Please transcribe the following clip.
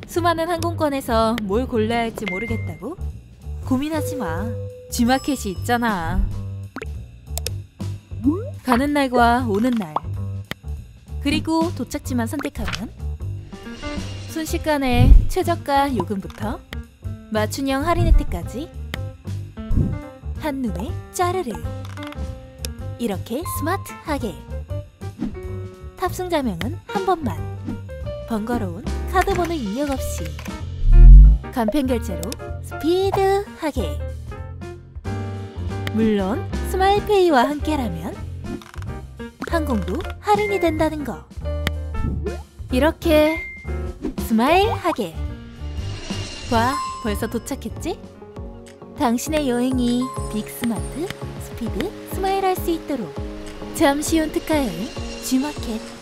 수많은 항공권에서 뭘 골라야 할지 모르겠다고? 고민하지 마. G마켓이 있잖아. 가는 날과 오는 날, 그리고 도착지만 선택하면 순식간에 최저가 요금부터 맞춤형 할인 혜택까지 한눈에 짜르르. 이렇게 스마트하게. 탑승 자명은 한 번만. 번거로운 카드번호 입력 없이 간편 결제로 스피드하게. 물론 스마일페이와 함께라면 항공도 할인이 된다는 거. 이렇게 스마일하게. 와, 벌써 도착했지? 당신의 여행이 빅스마트, 스피드, 스마일할 수 있도록 잠시 온 특가 여행 G마켓.